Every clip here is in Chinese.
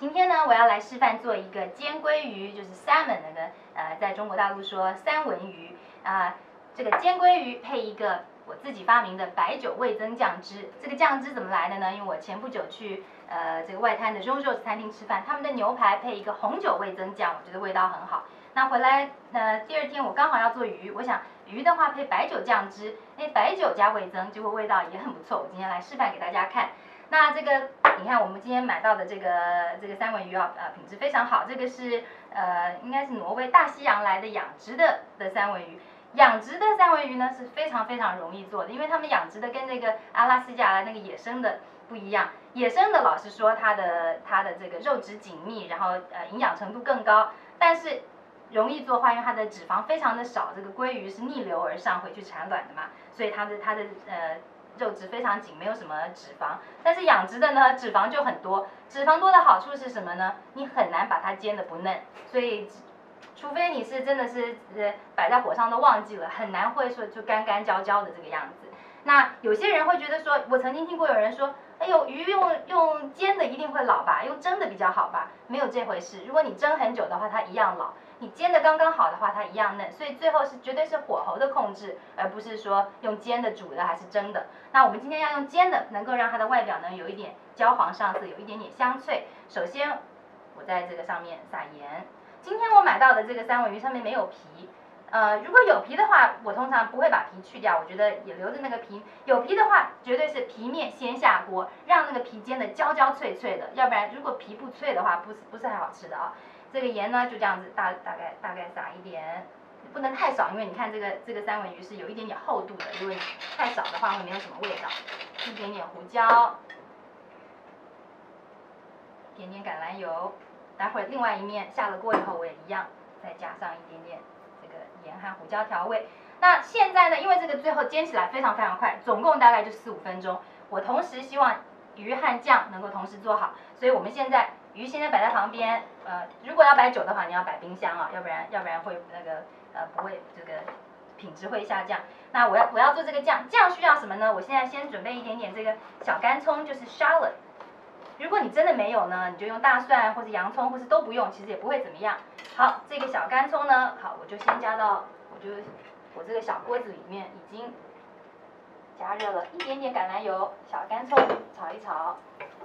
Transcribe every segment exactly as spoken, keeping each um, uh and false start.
今天呢，我要来示范做一个煎鲑鱼，就是 salmon 那个，呃，在中国大陆说三文鱼啊、呃。这个煎鲑鱼配一个我自己发明的白酒味增酱汁。这个酱汁怎么来的呢？因为我前不久去呃这个外滩的 Jojo's 餐厅吃饭，他们的牛排配一个红酒味增酱，我觉得味道很好。那回来呃第二天我刚好要做鱼，我想鱼的话配白酒酱汁，哎，白酒加味增，结果味道也很不错。我今天来示范给大家看。那这个你看，我们今天买到的这个这个三文鱼啊，呃，品质非常好。这个是呃，应该是挪威大西洋来的养殖的的三文鱼。养殖的三文鱼呢是非常非常容易做的，因为他们养殖的跟那个阿拉斯加那个野生的不一样。野生的老实说，它的它的这个肉质紧密，然后呃营养程度更高，但是容易做坏，因为它的脂肪非常的少。这个鲑鱼是逆流而上回去产卵的嘛，所以它的它的呃。肉质非常紧，没有什么脂肪。但是养殖的呢，脂肪就很多。脂肪多的好处是什么呢？你很难把它煎得不嫩，所以除非你是真的是呃摆在火上都忘记了，很难会说就干干焦焦的这个样子。那有些人会觉得说，我曾经听过有人说，哎呦，鱼用用煎的一定会老吧，用蒸的比较好吧？没有这回事。如果你蒸很久的话，它一样老。你煎的刚刚好的话，它一样嫩，所以最后是绝对是火候的控制，而不是说用煎的、煮的还是蒸的。那我们今天要用煎的，能够让它的外表呢有一点焦黄上色，有一点点香脆。首先，我在这个上面撒盐。今天我买到的这个三文鱼上面没有皮，呃，如果有皮的话，我通常不会把皮去掉，我觉得也留着那个皮。有皮的话，绝对是皮面先下锅，让那个皮煎的焦焦脆脆的，要不然如果皮不脆的话，不是不是太好吃的啊。这个盐呢，就这样子大大概大概撒一点，不能太少，因为你看这个这个三文鱼是有一点点厚度的，如果太少的话会没有什么味道。一点点胡椒，一点点橄榄油，待会儿另外一面下了锅以后，我也一样再加上一点点这个盐和胡椒调味。那现在呢，因为这个最后煎起来非常非常快，总共大概就四五分钟。我同时希望鱼和酱能够同时做好，所以我们现在鱼现在摆在旁边。呃，如果要摆酒的话，你要摆冰箱啊，要不然要不然会那个呃不会这个品质会下降。那我要我要做这个酱，酱需要什么呢？我现在先准备一点点这个小干葱，就是 shallot。如果你真的没有呢，你就用大蒜或者洋葱，或是都不用，其实也不会怎么样。好，这个小干葱呢，好，我就先加到我就我这个小锅子里面已经加热了一点点橄榄油，小干葱炒一炒。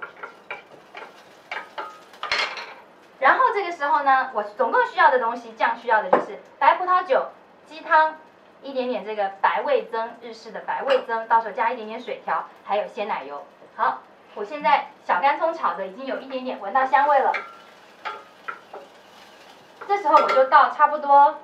然后这个时候呢，我总共需要的东西，酱需要的就是白葡萄酒、鸡汤，一点点这个白味增，日式的白味增，到时候加一点点水调，还有鲜奶油。好，我现在小干葱炒的已经有一点点闻到香味了，这时候我就倒差不多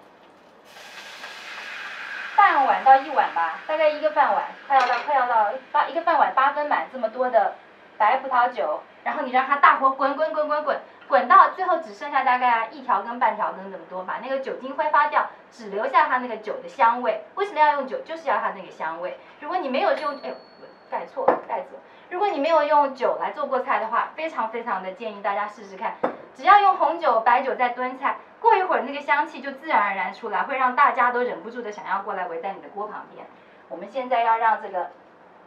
半碗到一碗吧，大概一个饭碗，快要到快要到八一个饭碗八分满这么多的白葡萄酒，然后你让它大火滚滚滚滚滚。滚到最后只剩下大概一条根半条根这么多，把那个酒精挥发掉，只留下它那个酒的香味。为什么要用酒？就是要它那个香味。如果你没有用，哎呦，盖错了，盖子。如果你没有用酒来做过菜的话，非常非常的建议大家试试看。只要用红酒、白酒在炖菜，过一会儿那个香气就自然而然出来，会让大家都忍不住的想要过来围在你的锅旁边。我们现在要让这个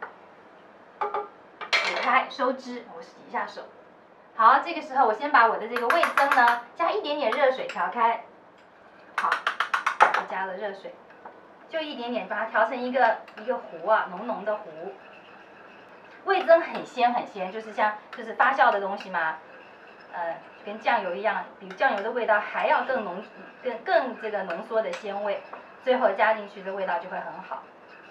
煮开收汁，我洗一下手。好，这个时候我先把我的这个味增呢，加一点点热水调开。好，我加了热水，就一点点，把它调成一个一个糊啊，浓浓的糊。味增很鲜很鲜，就是像就是发酵的东西嘛，呃，跟酱油一样，比酱油的味道还要更浓，更更这个浓缩的鲜味。最后加进去的味道就会很好。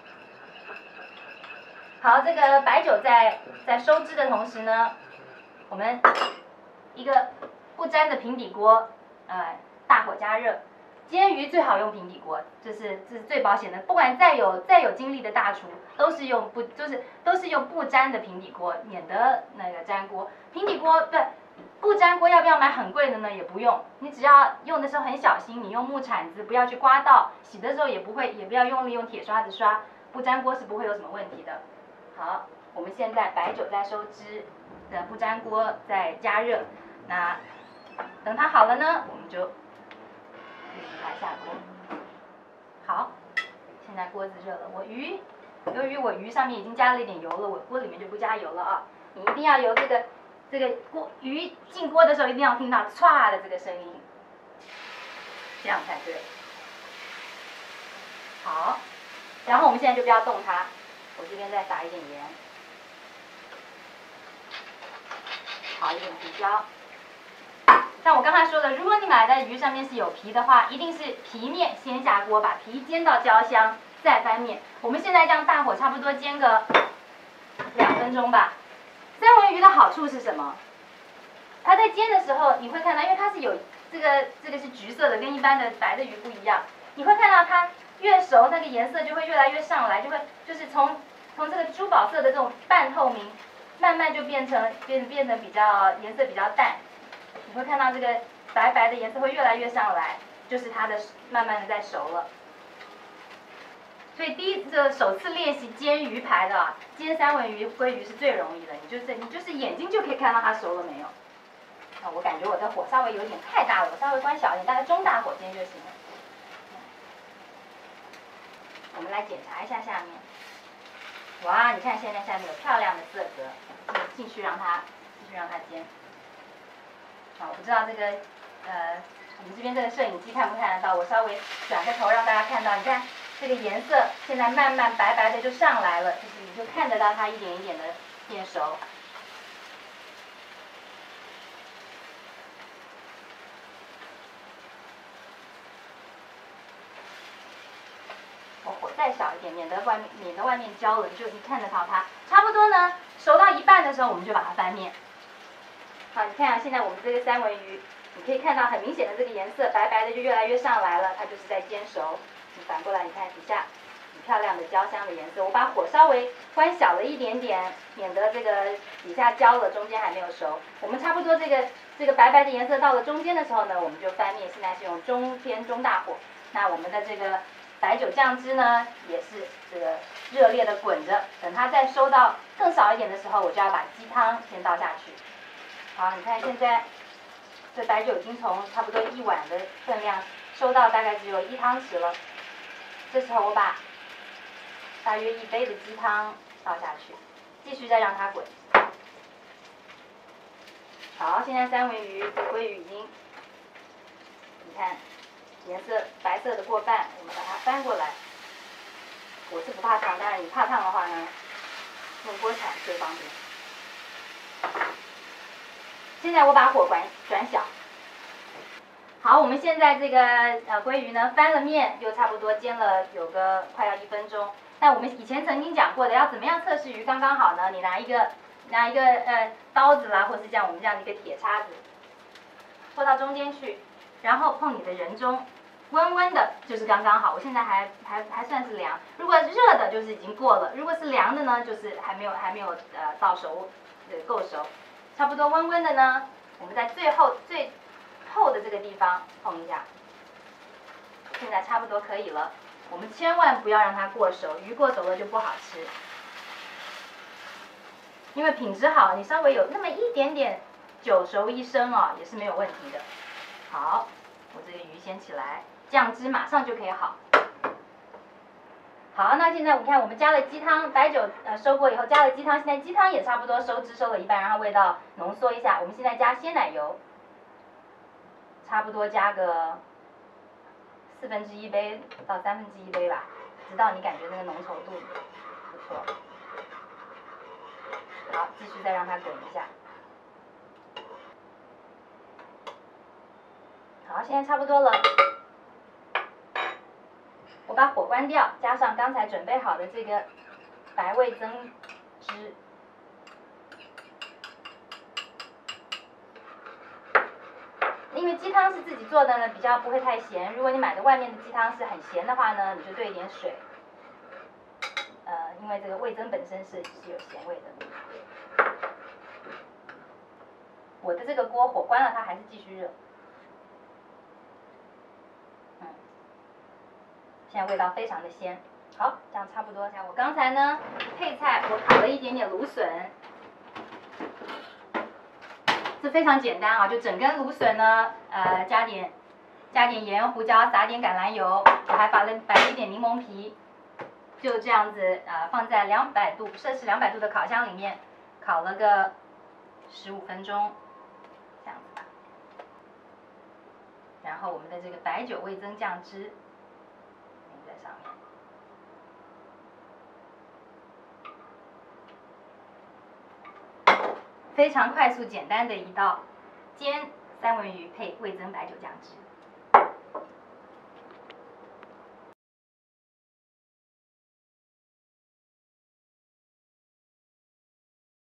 好，这个白酒在在收汁的同时呢。我们一个不粘的平底锅，呃，大火加热。煎鱼最好用平底锅，这是这是最保险的。不管再有再有经历的大厨，都是用不就是都是用不粘的平底锅，免得那个粘锅。平底锅对不粘锅要不要买很贵的呢？也不用，你只要用的时候很小心，你用木铲子不要去刮到，洗的时候也不会也不要用力用铁刷子刷，不粘锅是不会有什么问题的。好，我们现在白酒在收汁。的不粘锅再加热，那等它好了呢，我们就来下锅。好，现在锅子热了，我鱼，由于我鱼上面已经加了一点油了，我锅里面就不加油了啊。你一定要由这个这个锅鱼进锅的时候一定要听到唰的这个声音，这样才对。好，然后我们现在就不要动它，我这边再撒一点盐，好一点胡椒。像我刚才说的，如果你买的鱼上面是有皮的话，一定是皮面先下锅，把皮煎到焦香，再翻面。我们现在这样大火差不多煎个两分钟吧。三文鱼的好处是什么？它在煎的时候，你会看到，因为它是有这个这个是橘色的，跟一般的白的鱼不一样。你会看到它越熟，那个颜色就会越来越上来，就会就是从从这个珠宝色的这种半透明，慢慢就变成变变得比较颜色比较淡。你会看到这个白白的颜色会越来越上来，就是它的慢慢的在熟了。所以第一个首次练习煎鱼排的、啊，煎三文鱼、鲑鱼是最容易的，你就是你就是眼睛就可以看到它熟了没有。啊，我感觉我的火稍微有点太大了，我稍微关小一点，大概中大火煎就行了。我们来检查一下下面。哇，你看现在下面有漂亮的色泽，继续让它继续让它煎。啊，我不知道这个，呃，我们这边这个摄影机看不看得到？我稍微转个头让大家看到，你看这个颜色现在慢慢白白的就上来了，就是你就看得到它一点一点的变熟。我火再小一点，免得外面免得外面焦了，就你看得到它。差不多呢，熟到一半的时候，我们就把它翻面。好，你看啊，现在我们这个三文鱼，你可以看到很明显的这个颜色，白白的就越来越上来了，它就是在煎熟。你反过来，你看底下很漂亮的焦香的颜色。我把火稍微关小了一点点，免得这个底下焦了，中间还没有熟。我们差不多这个这个白白的颜色到了中间的时候呢，我们就翻面。现在是用中偏中大火。那我们的这个白酒酱汁呢，也是这个热烈的滚着。等它再收到更少一点的时候，我就要把鸡汤先倒下去。好，你看现在这白酒已经从差不多一碗的分量收到大概只有一汤匙了。这时候我把大约一杯的鸡汤倒下去，继续再让它滚。好，现在三文鱼和鲑鱼已经，你看颜色白色的过半，我们把它翻过来。我是不怕烫，当然你怕烫的话呢，用锅铲最方便。现在我把火转转小。好，我们现在这个呃鲑鱼呢翻了面，就差不多煎了有个快要一分钟。那我们以前曾经讲过的，要怎么样测试鱼刚刚好呢？你拿一个拿一个呃刀子啦，或是像我们这样的一个铁叉子，戳到中间去，然后碰你的人中，温温的就是刚刚好。我现在还还还算是凉，如果热的就是已经过了，如果是凉的呢，就是还没有还没有呃到熟，呃够熟。差不多温温的呢，我们在最后最后的这个地方碰一下，现在差不多可以了。我们千万不要让它过熟，鱼过熟了就不好吃。因为品质好，你稍微有那么一点点九熟一生哦，也是没有问题的。好，我这个鱼先起来，酱汁马上就可以好。好，那现在我们看，我们加了鸡汤，白酒呃收过以后加了鸡汤，现在鸡汤也差不多收汁收了一半，让它味道浓缩一下。我们现在加鲜奶油，差不多加个四分之一杯到三分之一杯吧，直到你感觉那个浓稠度不错。好，继续再让它滚一下。好，现在差不多了。我把火关掉，加上刚才准备好的这个白味增汁。因为鸡汤是自己做的呢，比较不会太咸。如果你买的外面的鸡汤是很咸的话呢，你就兑一点水。呃，因为这个味增本身是是有咸味的。我的这个锅火关了，它还是继续热。嗯，现在味道非常的鲜。好，这样差不多。像我刚才呢，配菜我烤了一点点芦笋。这非常简单啊，就整根芦笋呢，呃，加点加点盐、胡椒，撒点橄榄油，我还摆了摆了一点柠檬皮，就这样子呃，放在两百度摄氏两百度的烤箱里面烤了个十五分钟，这样子吧。然后我们的这个白酒味增酱汁淋在上面，非常快速简单的一道煎三文鱼配味增白酒酱汁。